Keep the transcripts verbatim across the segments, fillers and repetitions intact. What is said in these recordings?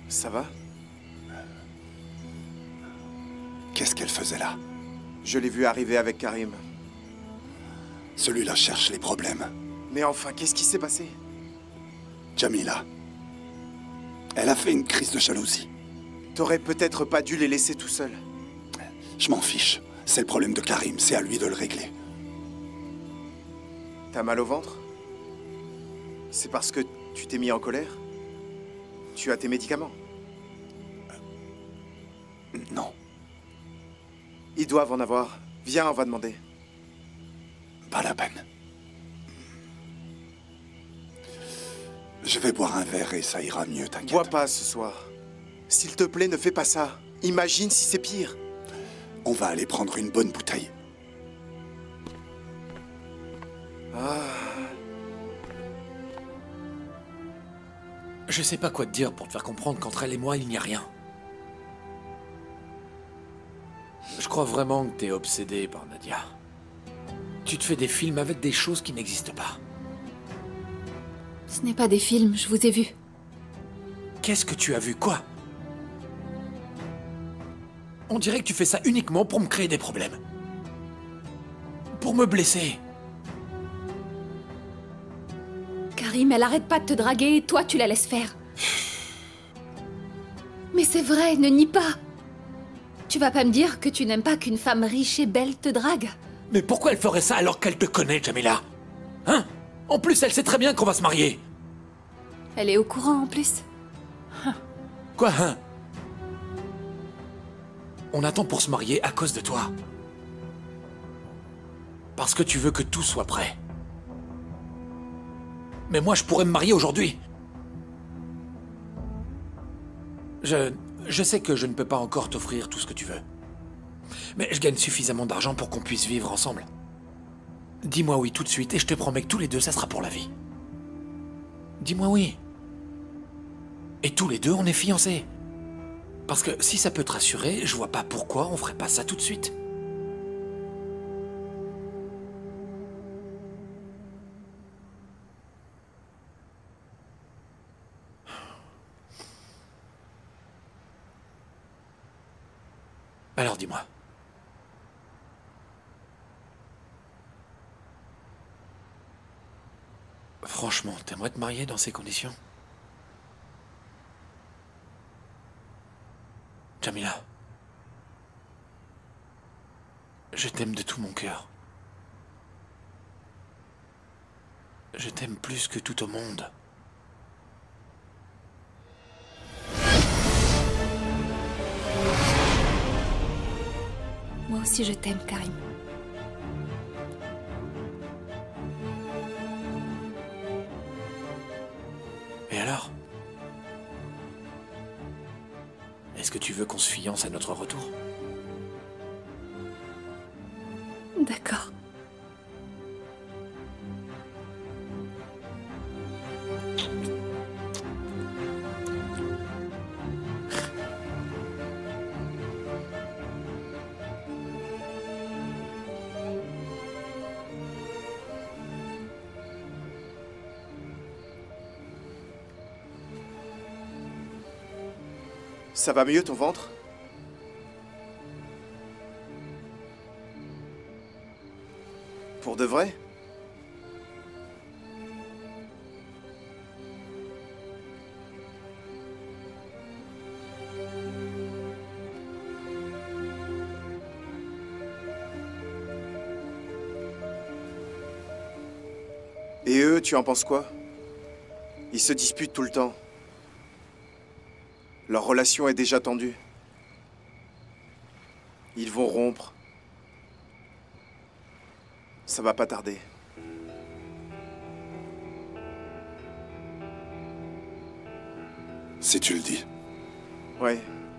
Ça va? Qu'est-ce qu'elle faisait là? Je l'ai vu arriver avec Karim. Celui-là cherche les problèmes. Mais enfin, qu'est-ce qui s'est passé? Jamila. Elle a fait une crise de jalousie. T'aurais peut-être pas dû les laisser tout seuls. Je m'en fiche. C'est le problème de Karim, c'est à lui de le régler. T'as mal au ventre? C'est parce que tu t'es mis en colère? Tu as tes médicaments? Euh, non. Ils doivent en avoir. Viens, on va demander. Pas la peine. Je vais boire un verre et ça ira mieux, t'inquiète. Bois pas ce soir. S'il te plaît, ne fais pas ça. Imagine si c'est pire. On va aller prendre une bonne bouteille. Ah. Je sais pas quoi te dire pour te faire comprendre qu'entre elle et moi, il n'y a rien. Je crois vraiment que t'es obsédé par Nadia. Tu te fais des films avec des choses qui n'existent pas. Ce n'est pas des films, je vous ai vu. Qu'est-ce que tu as vu, quoi? On dirait que tu fais ça uniquement pour me créer des problèmes. Pour me blesser. Karim, elle arrête pas de te draguer et toi, tu la laisses faire. Mais c'est vrai, ne nie pas. Tu vas pas me dire que tu n'aimes pas qu'une femme riche et belle te drague? Mais pourquoi elle ferait ça alors qu'elle te connaît, Jamila? Hein? En plus, elle sait très bien qu'on va se marier. Elle est au courant en plus. Quoi, hein? On attend pour se marier à cause de toi. Parce que tu veux que tout soit prêt. Mais moi, je pourrais me marier aujourd'hui. Je... Je sais que je ne peux pas encore t'offrir tout ce que tu veux. Mais je gagne suffisamment d'argent pour qu'on puisse vivre ensemble. Dis-moi oui tout de suite et je te promets que tous les deux, ça sera pour la vie. Dis-moi oui. Et tous les deux, on est fiancés. Parce que si ça peut te rassurer, je vois pas pourquoi on ferait pas ça tout de suite. Alors dis-moi. Franchement, t'aimerais te marier dans ces conditions? Jamila. Je t'aime de tout mon cœur. Je t'aime plus que tout au monde. Moi aussi, je t'aime, Karim. Et alors? Est-ce que tu veux qu'on se fiance à notre retour? D'accord. Ça va mieux ton ventre? Pour de vrai? Et eux, tu en penses quoi? Ils se disputent tout le temps. Leur relation est déjà tendue. Ils vont rompre. Ça va pas tarder. Si tu le dis. Ouais.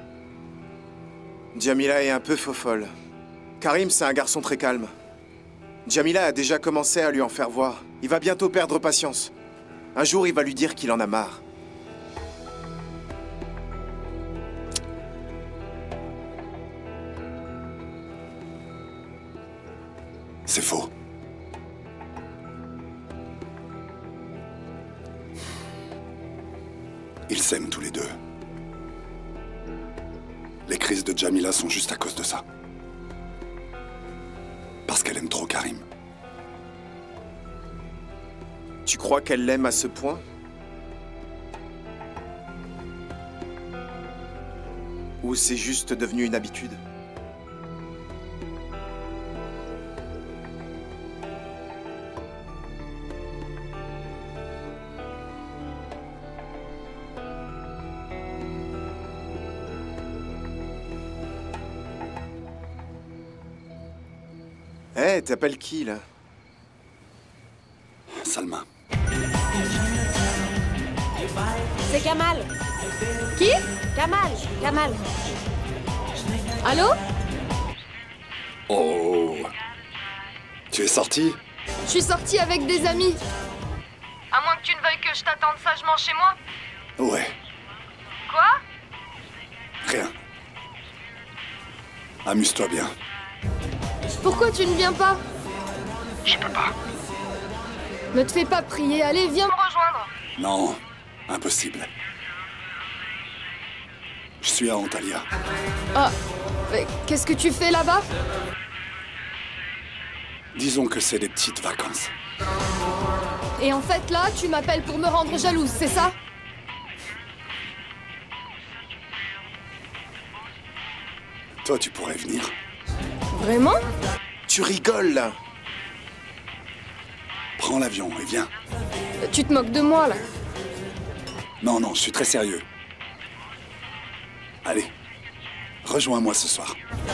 Jamila est un peu faux-folle. Karim, c'est un garçon très calme. Jamila a déjà commencé à lui en faire voir. Il va bientôt perdre patience. Un jour, il va lui dire qu'il en a marre. C'est faux. Ils s'aiment tous les deux. Les crises de Jamila sont juste à cause de ça. Parce qu'elle aime trop Karim. Tu crois qu'elle l'aime à ce point? Ou c'est juste devenu une habitude? Eh, hey, t'appelles qui, là? Salma. C'est Kamal. Qui? Kamal. Kamal. Allô? Oh. Tu es sorti? Je suis sortie avec des amis. À moins que tu ne veuilles que je t'attende sagement chez moi. Ouais. Quoi? Rien. Amuse-toi bien. Pourquoi tu ne viens pas? Je peux pas. Ne te fais pas prier, allez, viens me rejoindre. Non, impossible. Je suis à Antalya. Ah, mais qu'est-ce que tu fais là-bas? Disons que c'est des petites vacances. Et en fait, là, tu m'appelles pour me rendre jalouse, c'est ça? Toi, tu pourrais venir. Vraiment? Tu rigoles, là? Prends l'avion et viens. Tu te moques de moi, là. Non, non, je suis très sérieux. Allez, rejoins-moi ce soir.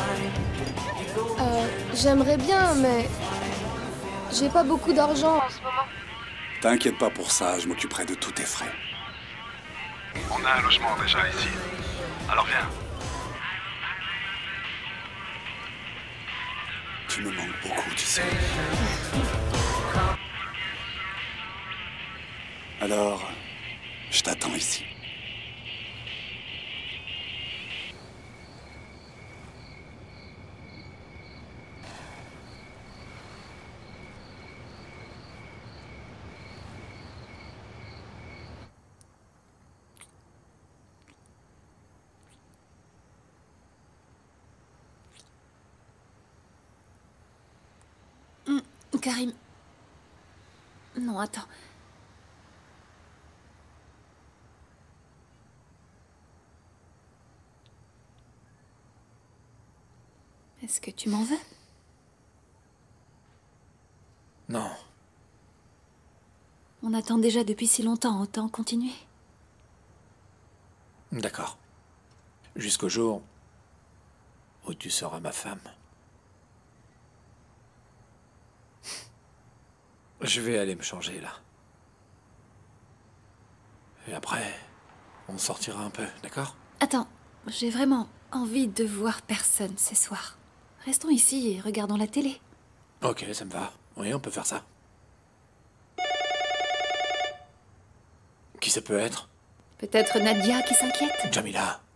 Euh, j'aimerais bien, mais... j'ai pas beaucoup d'argent en ce moment. T'inquiète pas pour ça, je m'occuperai de tous tes frais. On a un logement déjà ici. Alors viens. Tu me manques beaucoup, tu sais. Alors, je t'attends ici. Karim... Non, attends. Est-ce que tu m'en veux? Non. On attend déjà depuis si longtemps, autant continuer. D'accord. Jusqu'au jour où tu seras ma femme. Je vais aller me changer, là. Et après, on sortira un peu, d'accord? Attends, j'ai vraiment envie de voir personne ce soir. Restons ici et regardons la télé. Ok, ça me va. Oui, on peut faire ça. Qui ça peut être? Peut-être Nadia qui s'inquiète? Jamila.